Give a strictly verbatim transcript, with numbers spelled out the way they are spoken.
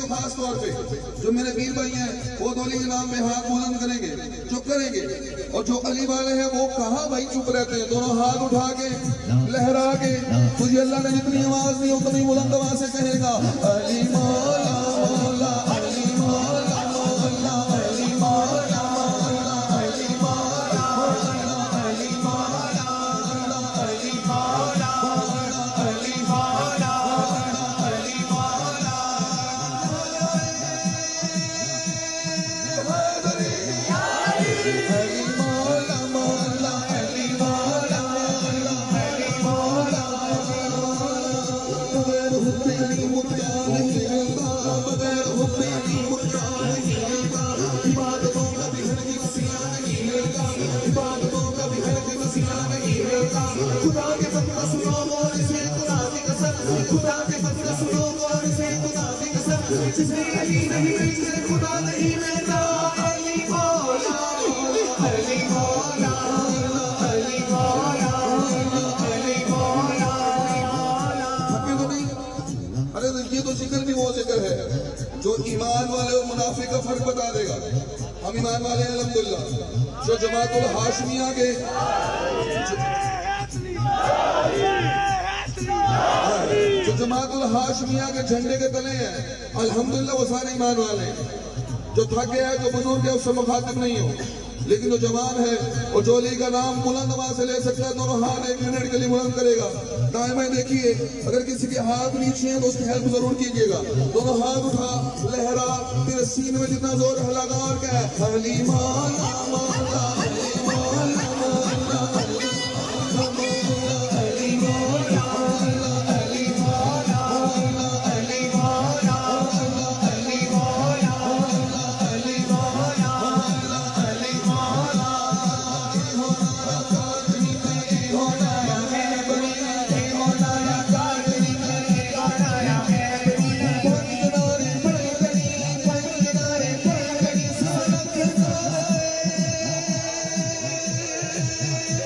तो खास तौर पे जो मेरे वीर भाई हैं वो अली के नाम में हाथ बुलंद करेंगे, चुप करेंगे। और जो अली वाले हैं वो कहाँ भाई चुप रहते हैं, दोनों हाथ उठा के लहरा के तुझे अल्लाह ने जितनी आवाज दी उतनी बुलंद आवाज से कहेगा अली मौला मौला अली मौला मौला अली मौला मौला अली मौला मौला अली मौला मौला अली मौला मौला अली मौला अली मौला अली मौला मौला अली मौला अली मौला बगैर हुक्म अली मुर्दा नहीं रहता, बगैर हुक्म अली मुर्दा नहीं रहता। इबादतों का भी हर की वसीला नहीं रहता, इबादतों का भी हर की वसीला नहीं रहता। खुदा के बंदा सुनो गौर से, खुदा की कसम, खुदा के बंदा सुनो गौर से, खुदा की कसम। जिसने अली नहीं जिसने खुदा नहीं रहता अली मौला अली मौला अली मौला अली मौला। थके तो नहीं? अरे ये तो जिक्र भी वो जिक्र है जो ईमान वाले और मुनाफिक का फर्क बता देगा। हम ईमान वाले हैं अल्हम्दुलिल्लाह। जो जमातुल हाशमिया के जो जमातुल हाशमिया के झंडे के तले हैं अल्हम्दुलिल्लाह वो सारे ईमान वाले हैं। जो थक गया है, जो बुजुर्ग है, उससे मुखातिब नहीं हो, लेकिन जो जवान है और जो अली का नाम बुलंद आवाज से ले सकता है दोनों हाथ एक मिनट के लिए बुलंद करेगा। दाएं देखिए, अगर किसी के हाथ नीचे हैं तो उसकी हेल्प जरूर कीजिएगा। दोनों हाथ उठा, लहरा, तेरे सीने में जितना जोर है लगा और क्या है अली मौला मौला अली मौला मौला अली मौला अली मौला अली मौला अली मौला अली मौला अली मौला अली मौला होना काटनी पे होना है बनी होना या काटनी पे होना या है बनी कोई किनारे पर गली कोई किनारे पर गली सड़क